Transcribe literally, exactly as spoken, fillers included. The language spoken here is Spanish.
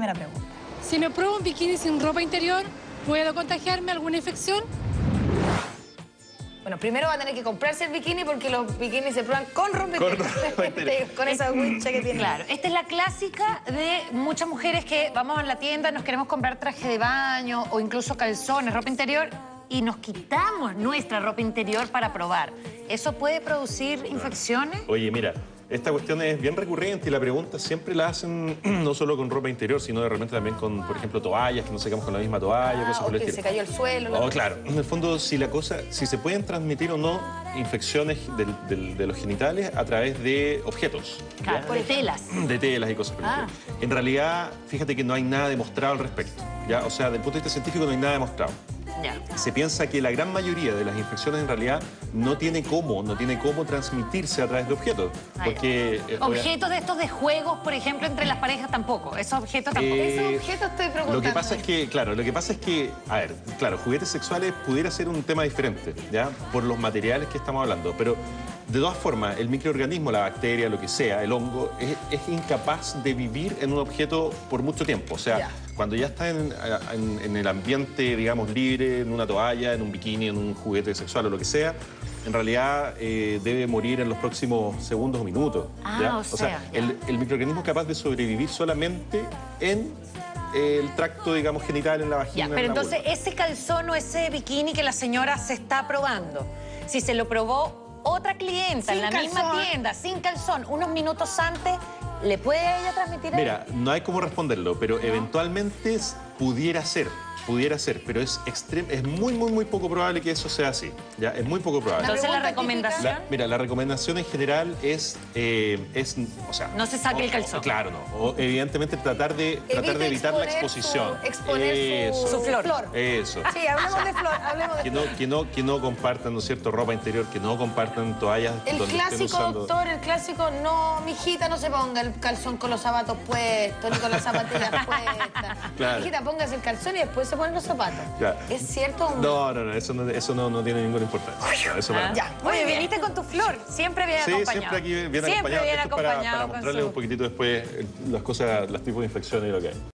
Primera pregunta. Si me pruebo un bikini sin ropa interior, ¿puedo contagiarme alguna infección? Bueno, primero va a tener que comprarse el bikini porque los bikinis se prueban con ropa Con interior. ropa interior. Con esa wincha que tiene. Claro, esta es la clásica de muchas mujeres que vamos a la tienda, nos queremos comprar traje de baño o incluso calzones, ropa interior, y nos quitamos nuestra ropa interior para probar. ¿Eso puede producir infecciones? Oye, mira, esta cuestión es bien recurrente y la pregunta siempre la hacen no solo con ropa interior, sino de repente también con, por ejemplo, toallas, que nos secamos con la misma toalla, Ah, cosas o por el que estilo. se cayó el suelo. Oh, la- claro. En el fondo, si la cosa, si se pueden transmitir o no infecciones del- del- de los genitales a través de objetos. ¿ya? Claro, de telas. De telas y cosas por el Ah. estilo. En realidad, fíjate que no hay nada demostrado al respecto. ¿Ya? O sea, desde el punto de vista científico no hay nada demostrado. Ya. Se piensa que la gran mayoría de las infecciones en realidad no tiene cómo, no tiene cómo transmitirse a través de objetos. Ah, Porque... eh, Objetos de estos de juegos, por ejemplo, entre las parejas tampoco. Esos objetos tampoco. Eh, Ese objeto estoy preguntando. Lo que pasa es que, claro, lo que pasa es que, a ver, claro, juguetes sexuales pudiera ser un tema diferente, ¿ya? Por los materiales que estamos hablando, pero de todas formas, el microorganismo, la bacteria, lo que sea, el hongo, es, es incapaz de vivir en un objeto por mucho tiempo. O sea, Ya. cuando ya está en, en- en el ambiente, digamos, libre, en una toalla, en un bikini, en un juguete sexual o lo que sea, en realidad eh, debe morir en los próximos segundos o minutos. Ah, ¿ya? o sea, ya. el, el microorganismo es capaz de sobrevivir solamente en el tracto, digamos, genital, en la vagina. Ya, en pero la entonces vulva. ese calzón o ese bikini que la señora se está probando, si se lo probó otra clienta Sin en la misma calzón. tienda, sin calzón, unos minutos antes, ¿le puede a ella transmitir? Mira, no hay cómo responderlo, pero eventualmente s- pudiera ser, pudiera ser, pero es extrem- es muy, muy, muy poco probable que eso sea así. ¿Ya? Es muy poco probable. Entonces la pregunta recomendación... La- mira, la recomendación en general es, eh, es o sea... No se saque o- el calzón. o- claro, no. O, evidentemente tratar de, tratar de evitar la exponer exposición. su- exponer Eso. su, Su flor. Eso. Sí, hablemos de flor, hablemos de Que no, que, no, que no compartan, ¿no es cierto?, ropa interior, que no compartan toallas El donde estén clásico, usando... doctor, el clásico, no, mijita, no se ponga el calzón con los zapatos puestos, ni con las zapatillas puestas. Claro. Mijita, póngase el calzón y después se ponen los zapatos. Ya. ¿Es cierto o No, no, no, eso no, eso no, no tiene ninguna importancia. Eso para Ah, nada. Ya, muy Oye, bien. viniste con tu flor, siempre viene Sí, acompañado. siempre aquí viene Siempre acompañado. viene Esto es para, acompañado para con mostrarles su- un poquitito después eh, las cosas, los tipos de infecciones y lo que hay.